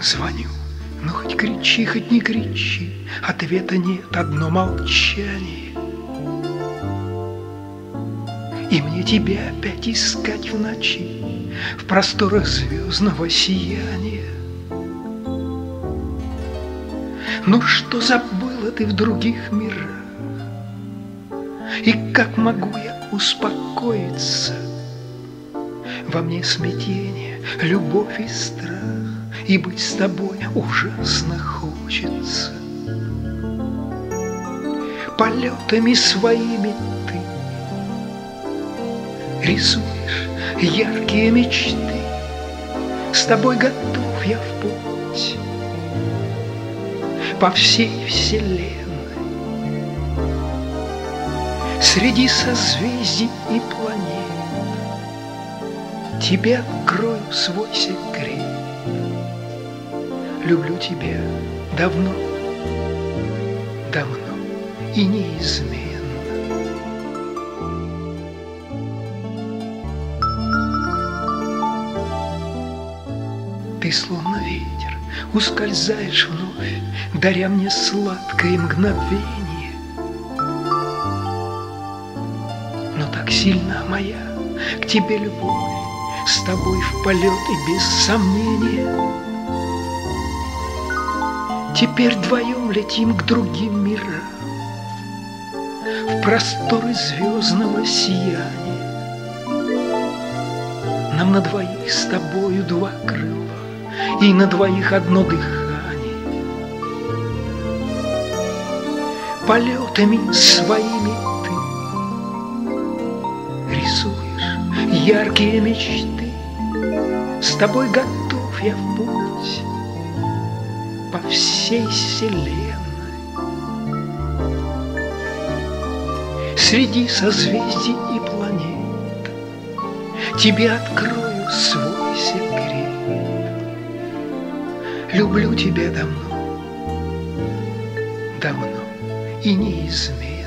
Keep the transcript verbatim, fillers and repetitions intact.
Звоню, ну хоть кричи, хоть не кричи, ответа нет, одно молчание. И мне тебя опять искать в ночи, в просторах звездного сияния. Ну что забыла ты в других мирах? И как могу я успокоиться? Во мне смятение, любовь и страх, и быть с тобой ужасно хочется. Полетами своими ты рисуешь яркие мечты, с тобой готов я в путь по всей вселенной. Среди созвездий и планет тебе открою свой секрет. Люблю тебя давно, давно и неизменно. Ты словно ветер ускользаешь вновь, даря мне сладкое мгновение. Но так сильна моя к тебе любовь, с тобой в полет и без сомнения. Теперь вдвоем летим к другим мирам, в просторы звездного сияния. Нам на двоих с тобою два крыла, и на двоих одно дыхание. Полетами своими ты рисуешь яркие мечты, с тобой готов я в путь по всей вселенной. Среди созвездий и планет тебе открою свой секрет. Люблю тебя давно, давно и неизменно.